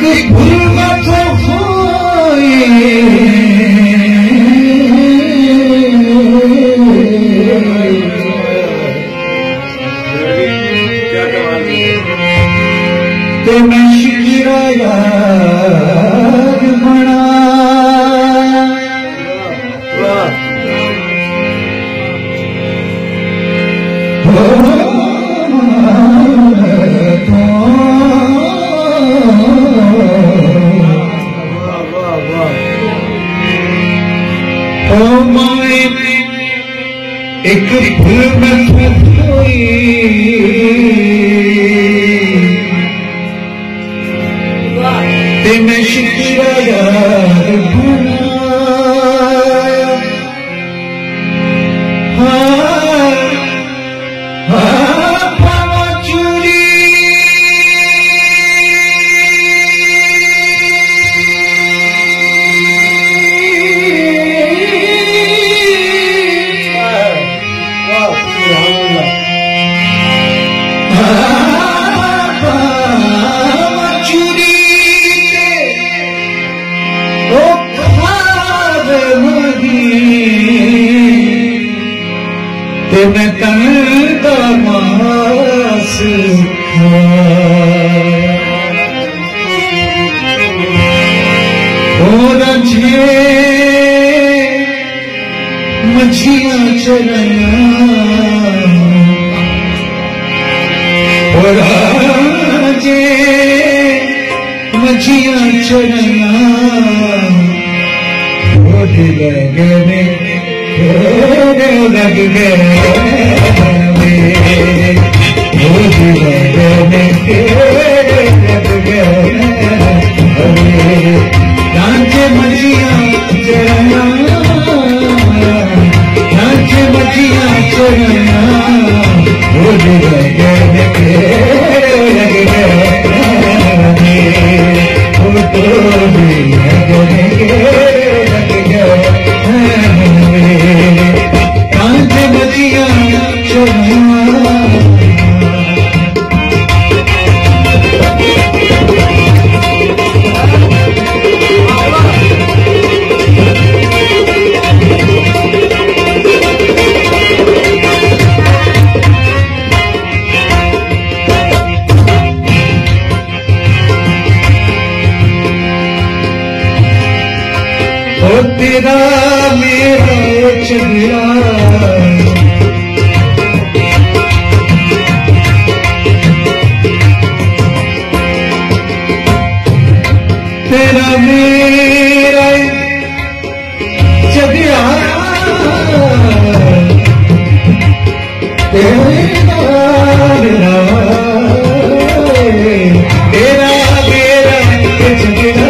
भूल मत होए ते मैं शिकरा यार बना एक भूल में होई ते मैं शिकरा यार बनाया पावा चूरी ते मैं तन का मांस और जे मछियां चरया और जे मछियां चरया वो लगने लग गए नाचे मछियां चरना नाचे मछियां चरना लग तेरा मेरा चेहरा तेरा मेरा चेहरा तेरा मेरा तेरा मेरा चेहरा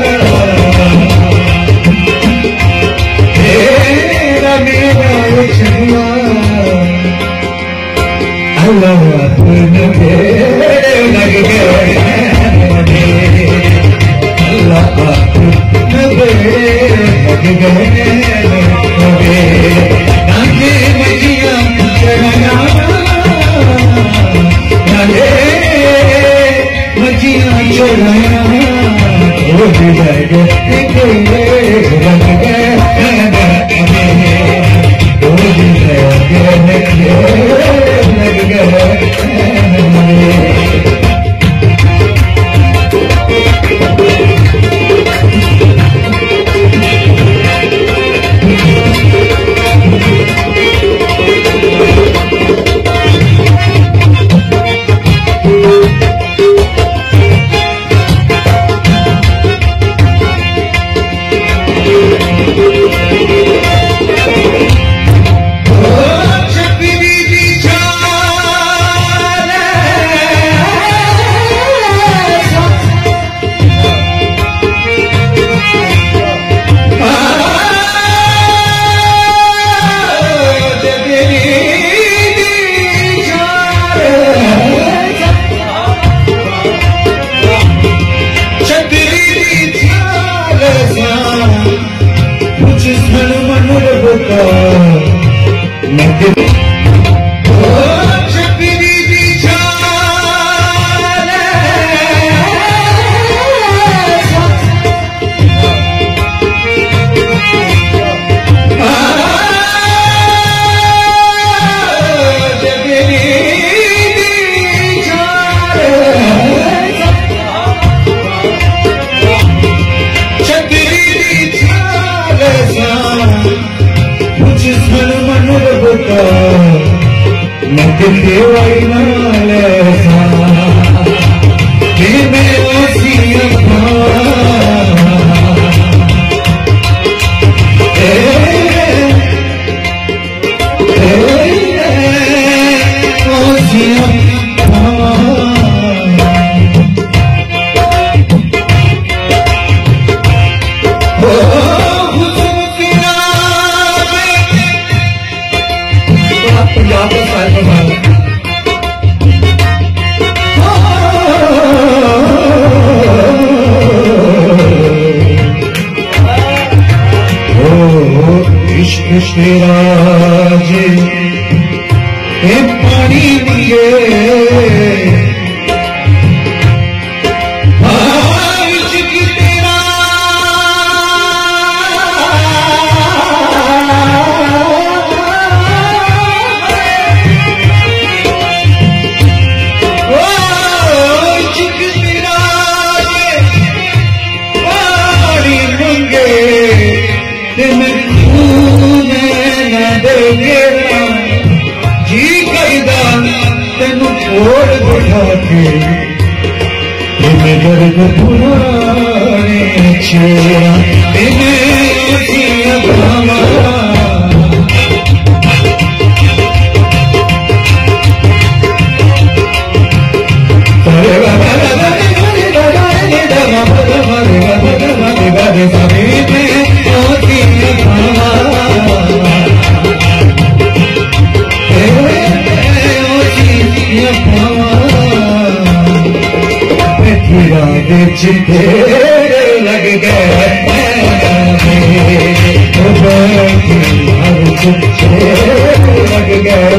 अल्लाह अपने लग गए अल्लाह अपने लग गए नाचे मछियां चरना नाचे मछियां चरना वो भी लग गए मैं किथे वही नाल सा मैं ओसी पंजाब का साहिब इश्क सिराज पानी दिए जी कईदा तेन कोल बैठा के दर्द पुराने छेड़ा चिट्ठे लग गए चिट्ठे लग गए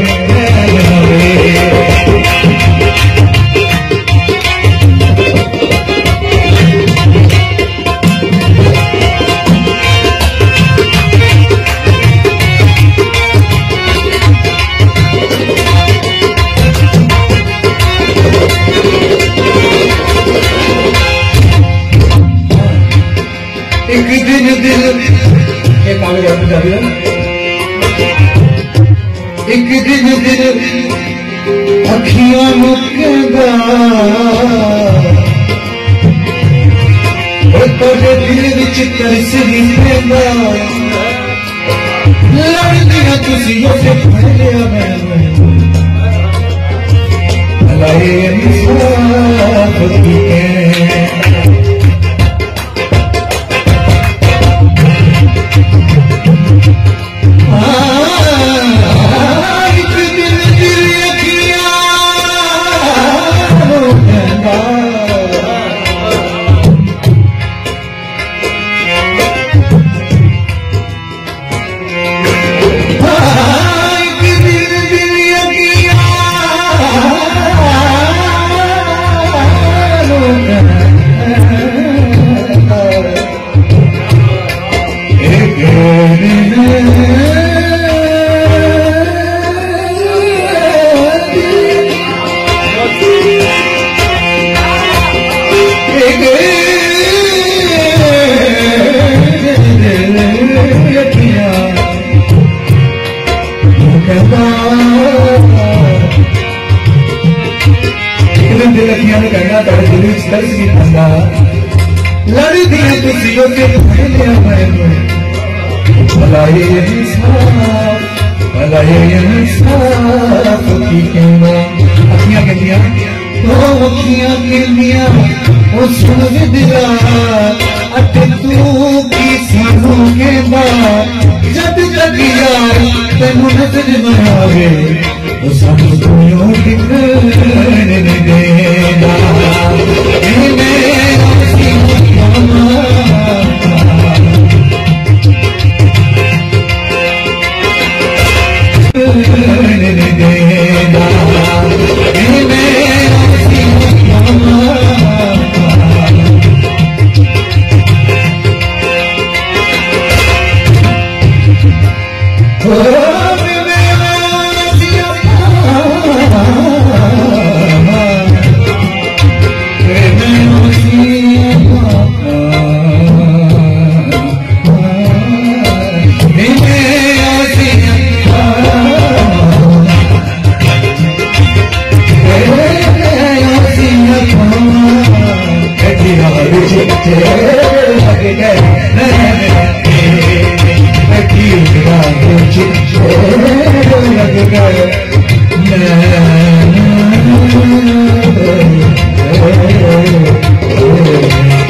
एक दिन दिल ये कागज आपको चाहिए एक दिन दिल अखियां मुकदा तेरे दिल विच तरस नहीं पैंदा लड़दियां तुसी उसे फड़िया मैं अलाए इंसाफ की लड़दियां तुसियों से पहले भलाए इंसाफ की कहना अखियां कहदियां अखियां कहदियां ओ सुन दिला अते तू की सानू कहदा जब तक यार तेनू नजर न आवे ओ सानू कोई दिखने नहीं देना लग गए